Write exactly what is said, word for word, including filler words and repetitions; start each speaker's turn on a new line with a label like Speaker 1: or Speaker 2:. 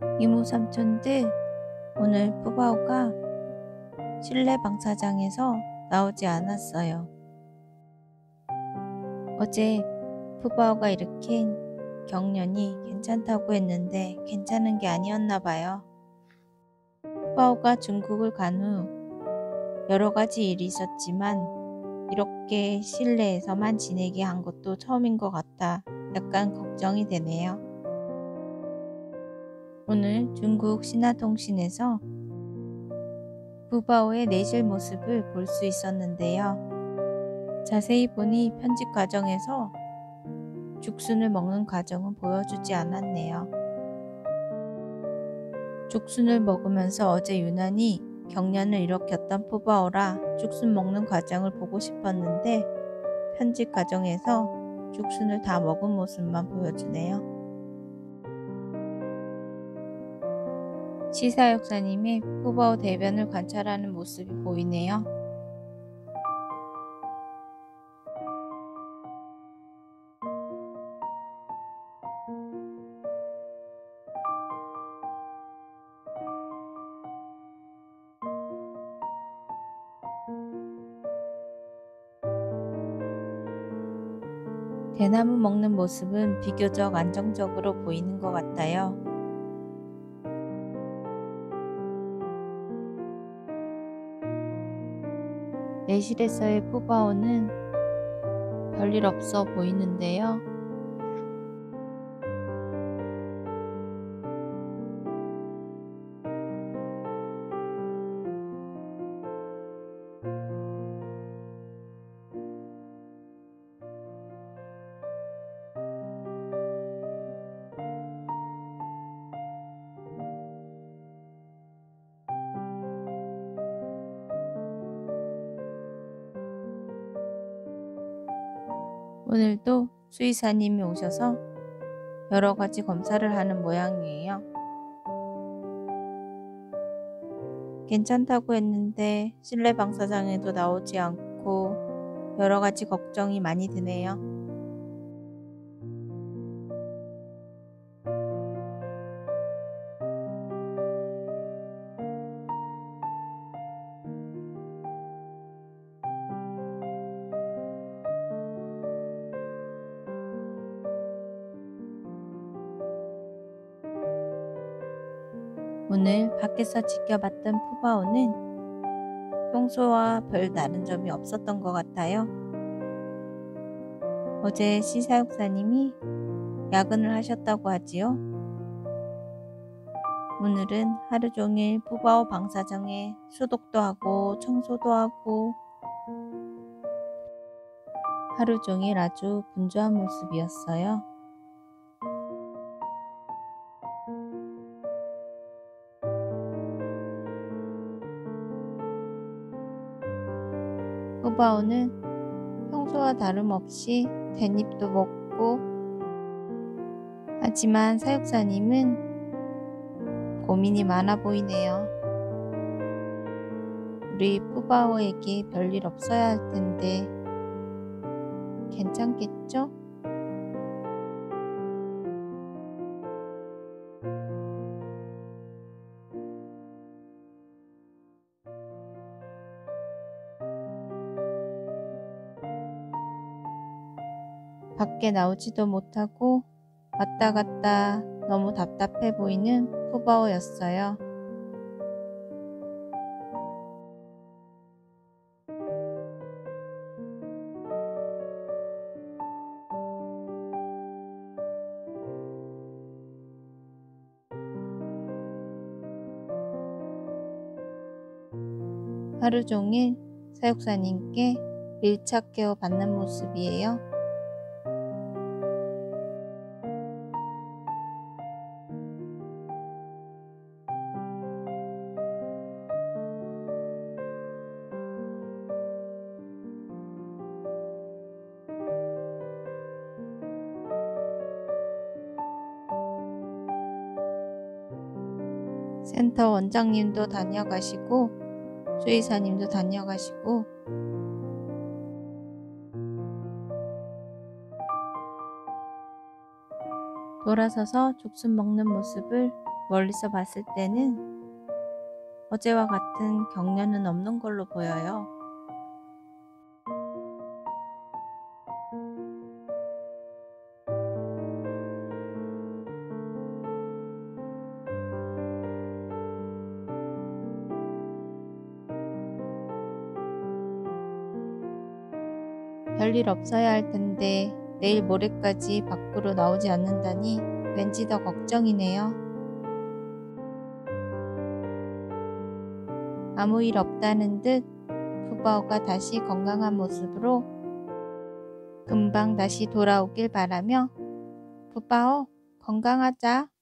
Speaker 1: 이모 삼촌들, 오늘 푸바오가 실내 방사장에서 나오지 않았어요. 어제 푸바오가 일으킨 경련이 괜찮다고 했는데 괜찮은 게 아니었나 봐요. 푸바오가 중국을 간 후 여러 가지 일이 있었지만 이렇게 실내에서만 지내게 한 것도 처음인 것 같아 약간 걱정이 되네요. 오늘 중국 신화통신에서 푸바오의 내실 모습을 볼 수 있었는데요. 자세히 보니 편집 과정에서 죽순을 먹는 과정은 보여주지 않았네요. 죽순을 먹으면서 어제 유난히 경련을 일으켰던 푸바오라 죽순 먹는 과정을 보고 싶었는데 편집 과정에서 죽순을 다 먹은 모습만 보여주네요. 시사 역사님의 푸바오 대변을 관찰하는 모습이 보이네요. 대나무 먹는 모습은 비교적 안정적으로 보이는 것 같아요. 내실에서의 푸바오는 별일 없어 보이는데요. 오늘도 수의사님이 오셔서 여러 가지 검사를 하는 모양이에요. 괜찮다고 했는데 실내 방사장에도 나오지 않고 여러 가지 걱정이 많이 드네요. 오늘 밖에서 지켜봤던 푸바오는 평소와 별 다른 점이 없었던 것 같아요. 어제 시사육사님이 야근을 하셨다고 하지요. 오늘은 하루 종일 푸바오 방사장에 소독도 하고 청소도 하고 하루 종일 아주 분주한 모습이었어요. 푸바오는 평소와 다름없이 댄잎도 먹고, 하지만 사육사님은 고민이 많아 보이네요. 우리 푸바오에게 별일 없어야 할 텐데 괜찮겠죠? 밖에 나오지도 못하고 왔다 갔다 너무 답답해 보이는 푸바오였어요. 하루 종일 사육사님께 밀착 케어 받는 모습이에요. 센터 원장님도 다녀가시고 수의사님도 다녀가시고 돌아서서 죽순 먹는 모습을 멀리서 봤을 때는 어제와 같은 격려는 없는 걸로 보여요. 별일 없어야 할 텐데 내일 모레까지 밖으로 나오지 않는다니 왠지 더 걱정이네요. 아무 일 없다는 듯 푸바오가 다시 건강한 모습으로 금방 다시 돌아오길 바라며 푸바오 건강하자.